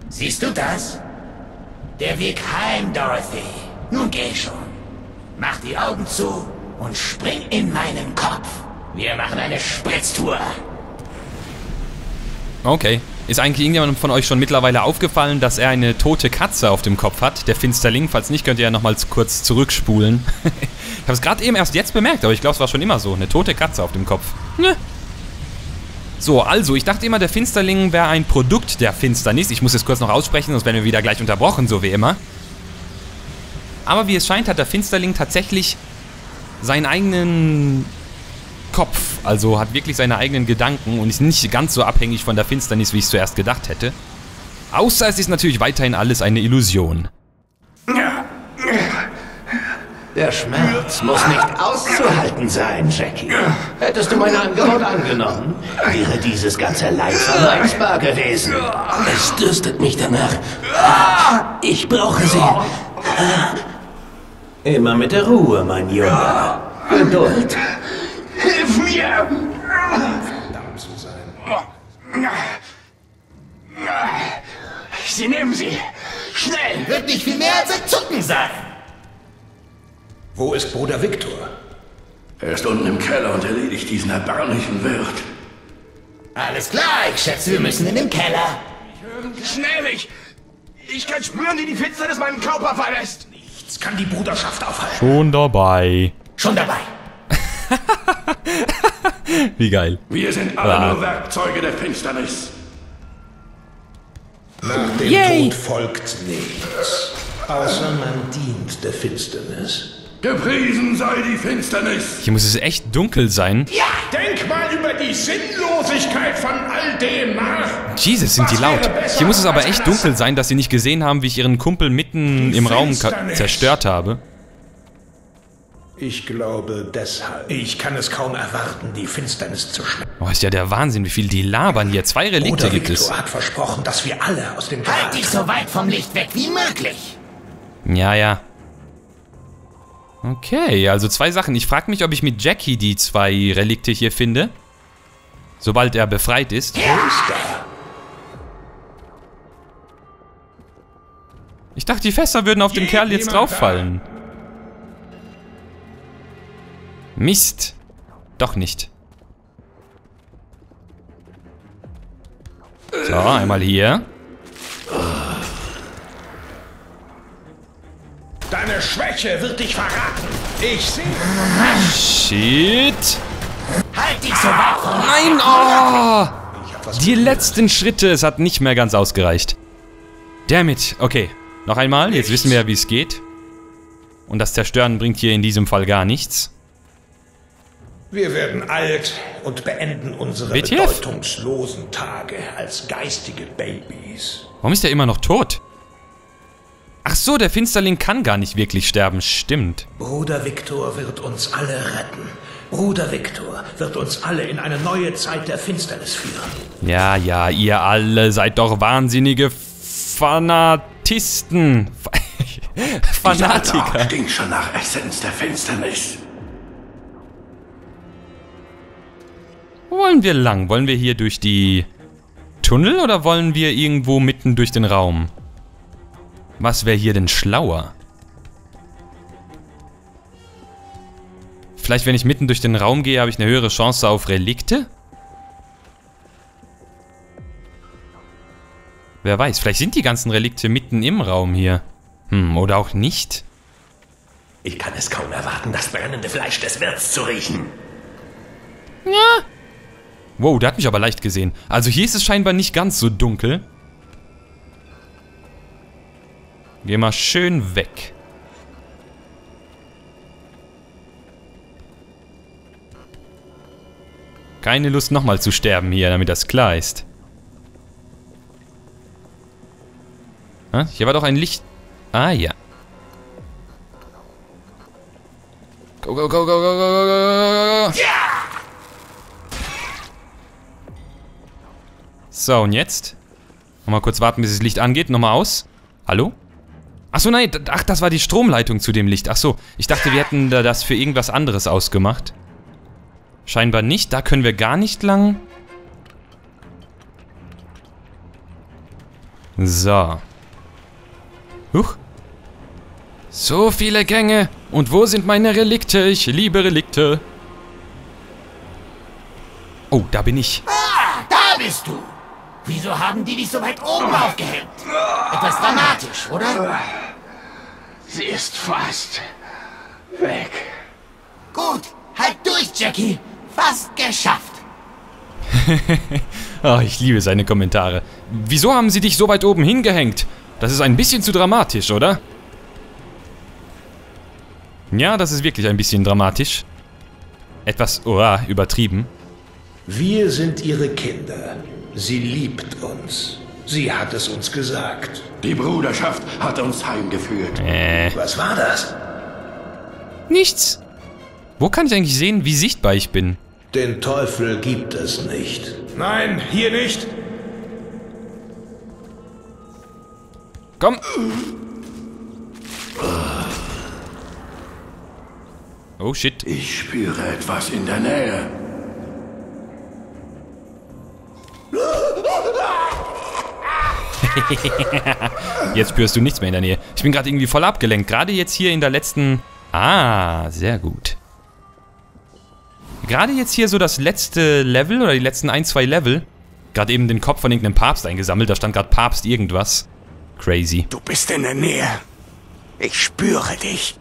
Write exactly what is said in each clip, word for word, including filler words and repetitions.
Siehst du das? Der Weg heim, Dorothy. Nun geh schon. Mach die Augen zu und spring in meinen Kopf. Wir machen eine Spritztour. Okay. Ist eigentlich irgendjemandem von euch schon mittlerweile aufgefallen, dass er eine tote Katze auf dem Kopf hat? Der Finsterling, falls nicht, könnt ihr ja nochmals kurz zurückspulen. Ich habe es gerade eben erst jetzt bemerkt, aber ich glaube, es war schon immer so. Eine tote Katze auf dem Kopf. Ne. So, also, ich dachte immer, der Finsterling wäre ein Produkt der Finsternis. Ich muss es kurz noch aussprechen, sonst werden wir wieder gleich unterbrochen, so wie immer. Aber wie es scheint, hat der Finsterling tatsächlich seinen eigenen Kopf. Also hat wirklich seine eigenen Gedanken und ist nicht ganz so abhängig von der Finsternis, wie ich es zuerst gedacht hätte. Außer es ist natürlich weiterhin alles eine Illusion. Der Schmerz muss nicht auszuhalten sein, Jackie. Hättest du mein Angebot angenommen, wäre dieses ganze Leid vermeidbar gewesen. Es dürstet mich danach. Ich brauche sie. Immer mit der Ruhe, mein Junge. Geduld. Hilf mir! Verdammt zu sein. Sie nehmen sie. Schnell! Wird nicht viel mehr als ein Zucken sein. Wo ist Bruder Victor? Er ist unten im Keller und erledigt diesen erbärmlichen Wirt. Alles klar, ich schätze, wir müssen in den Keller. Schnell, ich... Ich kann spüren, wie die Finsternis meinen Körper verlässt. Nichts kann die Bruderschaft aufhalten. Schon dabei. Schon dabei. Wie geil. Wir sind alle ah. nur Werkzeuge der Finsternis. Nach dem Yay. Tod folgt nichts. Außer man dient der Finsternis. Gepriesen sei die Finsternis. Hier muss es echt dunkel sein. Ja, denk mal über die Sinnlosigkeit von all dem nach. Jesus, sind die laut. Hier muss es aber echt dunkel sein, dass sie nicht gesehen haben, wie ich ihren Kumpel mitten im Raum zerstört habe. Ich glaube deshalb. Ich kann es kaum erwarten, die Finsternis zu schmecken. Oh, ist ja der Wahnsinn, wie viel die labern hier. Zwei Relikte gibt es. Victor hat versprochen, dass wir alle aus dem Grab... Halt dich so weit vom Licht weg wie möglich. Ja, ja. Okay, also zwei Sachen. Ich frage mich, ob ich mit Jackie die zwei Relikte hier finde. Sobald er befreit ist. Ja. Ich dachte, die Fässer würden auf den Kerl jetzt drauffallen. Mist. Doch nicht. So, einmal hier. Deine Schwäche wird dich verraten. Ich sehe. Shit. Halt dich so weit vom Nein, oh. Die letzten Schritte, es hat nicht mehr ganz ausgereicht. Damn it. Okay, noch einmal. Jetzt wissen wir ja, wie es geht. Und das Zerstören bringt hier in diesem Fall gar nichts. Wir werden alt und beenden unsere W T F? bedeutungslosen Tage als geistige Babys. Warum ist er immer noch tot? Ach so, der Finsterling kann gar nicht wirklich sterben. Stimmt. Bruder Victor wird uns alle retten. Bruder Victor wird uns alle in eine neue Zeit der Finsternis führen. Ja, ja, ihr alle seid doch wahnsinnige Fanatisten. Fanatiker. Dieser ging schon nach Essenz der Finsternis. Wo wollen wir lang? Wollen wir hier durch die Tunnel oder wollen wir irgendwo mitten durch den Raum? Was wäre hier denn schlauer? Vielleicht, wenn ich mitten durch den Raum gehe, habe ich eine höhere Chance auf Relikte? Wer weiß, vielleicht sind die ganzen Relikte mitten im Raum hier. Hm, oder auch nicht. Ich kann es kaum erwarten, das brennende Fleisch des Wirts zu riechen. Ja. Wow, der hat mich aber leicht gesehen. Also hier ist es scheinbar nicht ganz so dunkel. Geh mal schön weg. Keine Lust nochmal zu sterben hier, damit das klar ist. Ah, hier war doch ein Licht. Ah, ja. Go, go, go, go, go, go, go, go, go. So, und jetzt? Nochmal kurz warten, bis das Licht angeht. Nochmal aus. Hallo? Achso, nein. Ach, das war die Stromleitung zu dem Licht. Achso, ich dachte, wir hätten da das für irgendwas anderes ausgemacht. Scheinbar nicht. Da können wir gar nicht lang. So. Huch. So viele Gänge. Und wo sind meine Relikte? Ich liebe Relikte. Oh, da bin ich. Ah, da bist du. Wieso haben die dich so weit oben aufgehängt? Etwas dramatisch, oder? Sie ist fast weg. Gut, halt durch, Jackie. Fast geschafft. Ach, ich liebe seine Kommentare. Wieso haben sie dich so weit oben hingehängt? Das ist ein bisschen zu dramatisch, oder? Ja, das ist wirklich ein bisschen dramatisch. Etwas, oh, übertrieben. Wir sind ihre Kinder. Sie liebt uns. Sie hat es uns gesagt. Die Bruderschaft hat uns heimgeführt. Äh. Was war das? Nichts. Wo kann ich eigentlich sehen, wie sichtbar ich bin? Den Teufel gibt es nicht. Nein, hier nicht. Komm. Oh shit. Ich spüre etwas in der Nähe. Jetzt spürst du nichts mehr in der Nähe. Ich bin gerade irgendwie voll abgelenkt. Gerade jetzt hier in der letzten... Ah, sehr gut. Gerade jetzt hier so das letzte Level oder die letzten ein, zwei Level. Gerade eben den Kopf von irgendeinem Papst eingesammelt. Da stand gerade Papst irgendwas. Crazy. Du bist in der Nähe. Ich spüre dich.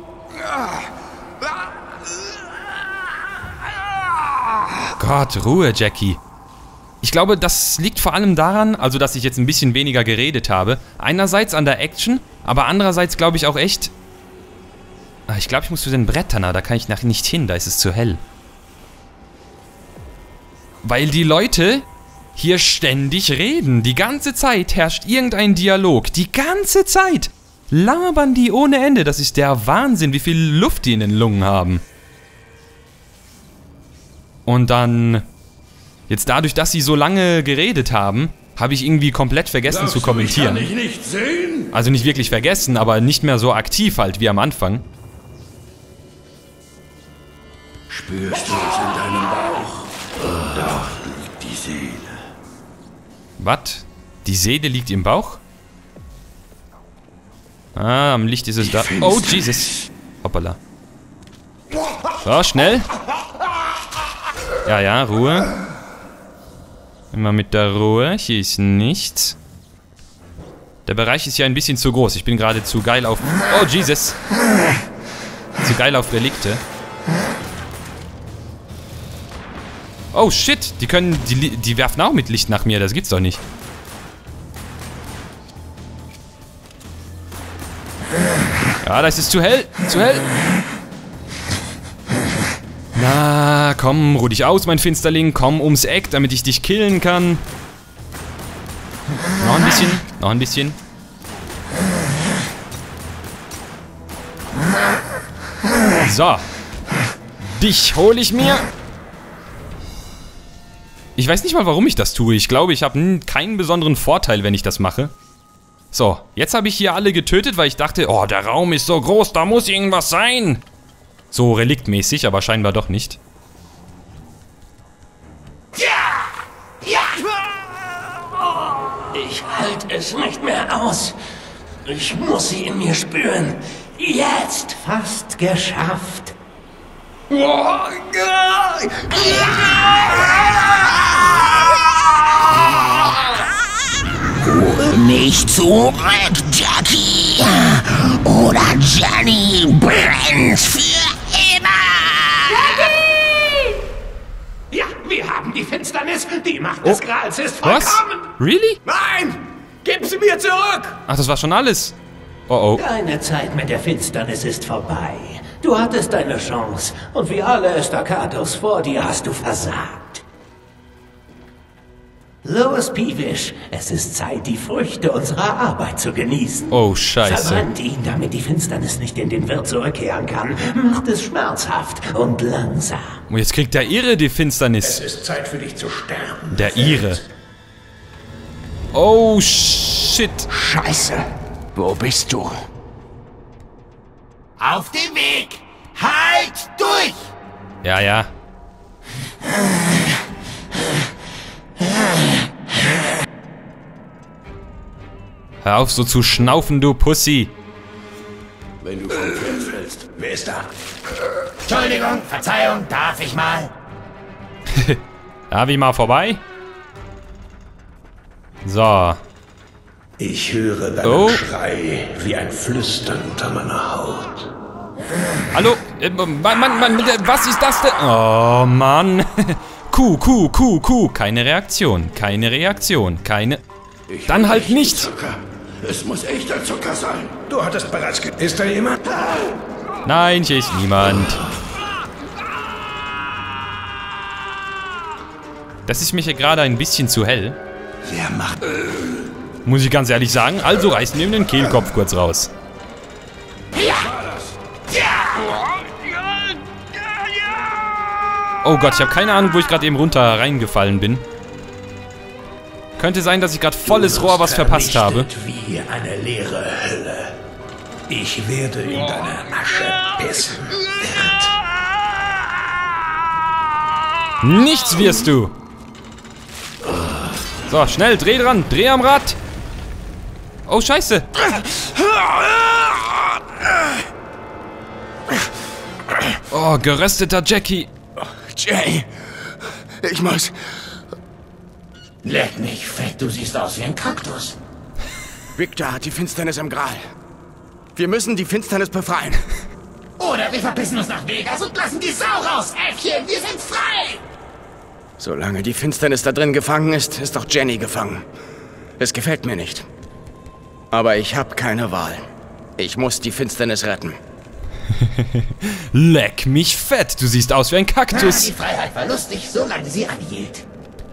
Gott, Ruhe, Jackie. Ich glaube, das liegt vor allem daran, also dass ich jetzt ein bisschen weniger geredet habe. Einerseits an der Action, aber andererseits glaube ich auch echt... Ah, ich glaube, ich muss zu den Brettern, da kann ich nachher nicht hin, da ist es zu hell. Weil die Leute hier ständig reden. Die ganze Zeit herrscht irgendein Dialog. Die ganze Zeit labern die ohne Ende. Das ist der Wahnsinn, wie viel Luft die in den Lungen haben. Und dann... Jetzt dadurch, dass sie so lange geredet haben, habe ich irgendwie komplett vergessen zu kommentieren. Kann ich nicht sehen? Also nicht wirklich vergessen, aber nicht mehr so aktiv halt wie am Anfang. Spürst du es in deinem Bauch? Da liegt die Seele. Was? Die Seele liegt im Bauch? Ah, am Licht ist es da. Oh, Jesus. Hoppala. So, schnell. Ja, ja, Ruhe. Immer mit der Ruhe. Hier ist nichts. Der Bereich ist ja ein bisschen zu groß. Ich bin gerade zu geil auf... Oh, Jesus. Zu geil auf Relikte. Oh, shit. Die können... Die, die werfen auch mit Licht nach mir. Das gibt's doch nicht. Ja, das ist zu hell. Zu hell. Na, komm, ruh dich aus, mein Finsterling. Komm ums Eck, damit ich dich killen kann. Noch ein bisschen, noch ein bisschen. So. Dich hole ich mir. Ich weiß nicht mal, warum ich das tue. Ich glaube, ich habe keinen besonderen Vorteil, wenn ich das mache. So, jetzt habe ich hier alle getötet, weil ich dachte, oh, der Raum ist so groß, da muss irgendwas sein. So reliktmäßig, aber scheinbar doch nicht. Ich halte es nicht mehr aus. Ich muss sie in mir spüren. Jetzt fast geschafft. Nicht zurück, Jackie. Oder Jenny brennt für immer. Ja, wir haben die Finsternis. Die Macht des Grals ist vollkommen. Was? Really? Nein! Gib sie mir zurück! Ach, das war schon alles. Oh, oh. Deine Zeit mit der Finsternis ist vorbei. Du hattest deine Chance. Und wie alle Estacados vor dir hast du versagt. Los, Peevish, es ist Zeit, die Früchte unserer Arbeit zu genießen. Oh, scheiße. Verbrennt ihn, damit die Finsternis nicht in den Wirt zurückkehren kann. Macht es schmerzhaft und langsam. Und jetzt kriegt der Ire die Finsternis. Es ist Zeit für dich zu sterben. Der Ire. Oh, shit. Scheiße. Wo bist du? Auf dem Weg. Halt durch. Ja, ja. Hör auf so zu schnaufen, du Pussy. Wenn du vom Pferd fällst. Wer ist da? Entschuldigung, Verzeihung, darf ich mal? Darf ich mal vorbei? So. Ich höre deinen Oh. Schrei wie ein Flüstern unter meiner Haut. Hallo? Äh, Mann, Mann, Mann, was ist das denn? Oh, Mann. Kuh, Kuh, Kuh, Kuh. Keine Reaktion, keine Reaktion, keine... Ich Dann will halt echten nicht. Zucker. Es muss echter Zucker sein. Du hattest bereits ge... Ist da jemand? Nein, hier ist niemand. Das ist mir hier gerade ein bisschen zu hell. Wer macht... Muss ich ganz ehrlich sagen. Also reißen wir ihm den Kehlkopf kurz raus. Oh Gott, ich habe keine Ahnung, wo ich gerade eben runter reingefallen bin. Könnte sein, dass ich gerade volles Rohr was verpasst habe. Wie eine leere Hölle. Ich werde in deine Asche pissen. Nichts wirst du. So, schnell, dreh dran, dreh am Rad. Oh, scheiße. Oh, gerösteter Jackie. Jay, ich muss... Leck mich fett, du siehst aus wie ein Kaktus. Victor hat die Finsternis im Gral. Wir müssen die Finsternis befreien. Oder wir verpissen uns nach Vegas und lassen die Sau raus, Äffchen, wir sind frei! Solange die Finsternis da drin gefangen ist, ist auch Jenny gefangen. Es gefällt mir nicht. Aber ich habe keine Wahl. Ich muss die Finsternis retten. Leck mich fett, du siehst aus wie ein Na, Kaktus. die Freiheit war lustig, solange sie anhielt.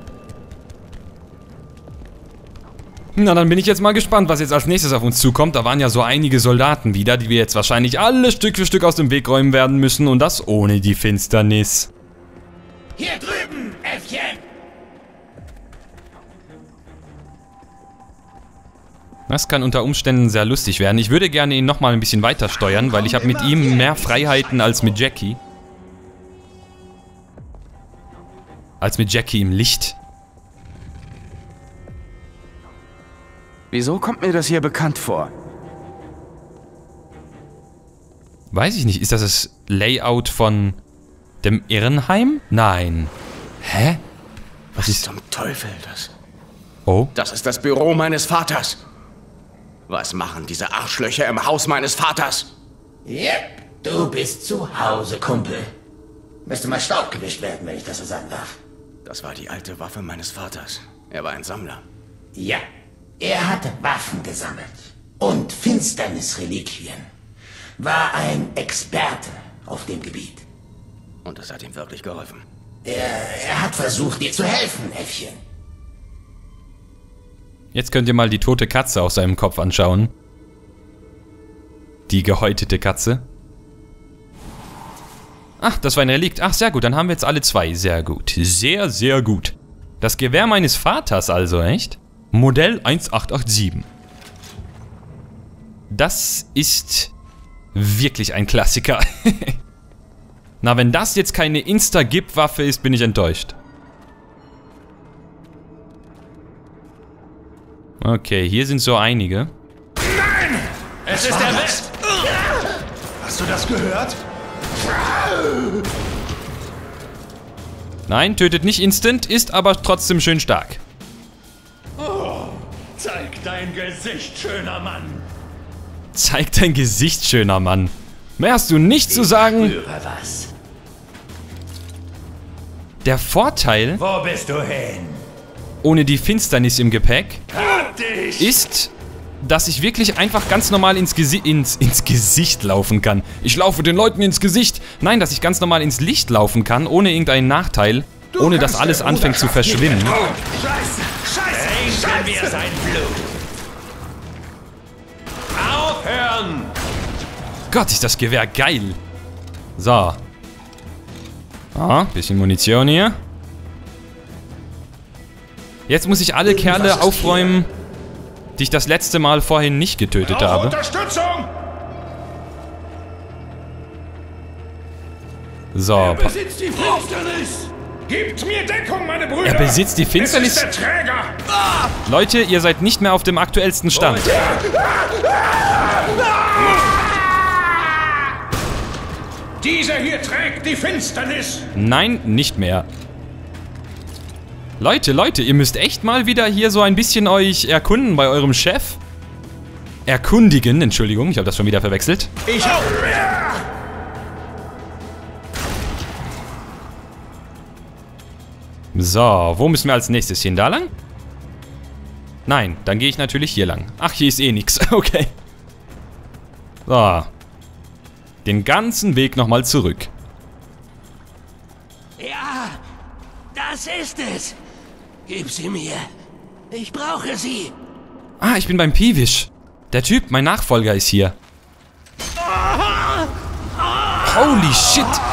Na, dann bin ich jetzt mal gespannt, was jetzt als nächstes auf uns zukommt. Da waren ja so einige Soldaten wieder, die wir jetzt wahrscheinlich alle Stück für Stück aus dem Weg räumen werden müssen. Und das ohne die Finsternis. Hier drüben, Äffchen! Das kann unter Umständen sehr lustig werden. Ich würde gerne ihn nochmal ein bisschen weiter steuern, weil ich habe mit ihm mehr Freiheiten als mit Jackie. Als mit Jackie im Licht. Wieso kommt mir das hier bekannt vor? Weiß ich nicht, ist das das Layout von dem Irrenheim? Nein. Hä? Was Was ist... zum Teufel das? Oh? Das ist das Büro meines Vaters. Was machen diese Arschlöcher im Haus meines Vaters? Yep, du bist zu Hause, Kumpel. Müsste mal Staub gewischt werden, wenn ich das so sagen darf. Das war die alte Waffe meines Vaters. Er war ein Sammler. Ja, er hatte Waffen gesammelt. Und Finsternisreliquien. War ein Experte auf dem Gebiet. Und das hat ihm wirklich geholfen. Er, er hat versucht, dir zu helfen, Äffchen. Jetzt könnt ihr mal die tote Katze auf seinem Kopf anschauen. Die gehäutete Katze. Ach, das war ein Relikt. Ach, sehr gut. Dann haben wir jetzt alle zwei. Sehr gut. Sehr, sehr gut. Das Gewehr meines Vaters also, echt? Modell eins acht acht sieben. Das ist wirklich ein Klassiker. Na, wenn das jetzt keine Insta-Gip-Waffe ist, bin ich enttäuscht. Okay, hier sind so einige. Nein! Es ist der West! Hast du das gehört? Nein, tötet nicht instant, ist aber trotzdem schön stark. Zeig dein Gesicht, schöner Mann! Zeig dein Gesicht, schöner Mann. Mehr hast du nicht zu sagen. Höre was. Der Vorteil, Wo bist du hin? ohne die Finsternis im Gepäck, Hab dich! ist, dass ich wirklich einfach ganz normal ins, Gesi ins, ins Gesicht laufen kann. Ich laufe den Leuten ins Gesicht. Nein, dass ich ganz normal ins Licht laufen kann, ohne irgendeinen Nachteil. Ohne dass alles anfängt zu verschwimmen. Scheiße! Scheiße! Scheiße! wir sein Blut! Aufhören! Gott, ist das Gewehr geil. So. Ah, bisschen Munition hier. Jetzt muss ich alle Kerle aufräumen, die ich das letzte Mal vorhin nicht getötet habe. Unterstützung! So. Besitzt die Finsternis! Gebt mir Deckung, meine Brüder! Er besitzt die Finsternis. Es ist der Träger! Leute, ihr seid nicht mehr auf dem aktuellsten Stand. Dieser hier trägt die Finsternis! Nein, nicht mehr. Leute, Leute, ihr müsst echt mal wieder hier so ein bisschen euch erkunden bei eurem Chef. Erkundigen, Entschuldigung, ich habe das schon wieder verwechselt. Ich auch! So, wo müssen wir als nächstes hin? Da lang? Nein, dann gehe ich natürlich hier lang. Ach, hier ist eh nix. Okay. So. Den ganzen Weg nochmal zurück. Ja, das ist es. Gib sie mir. Ich brauche sie. Ah, ich bin beim Peevish. Der Typ, mein Nachfolger, ist hier. Holy shit.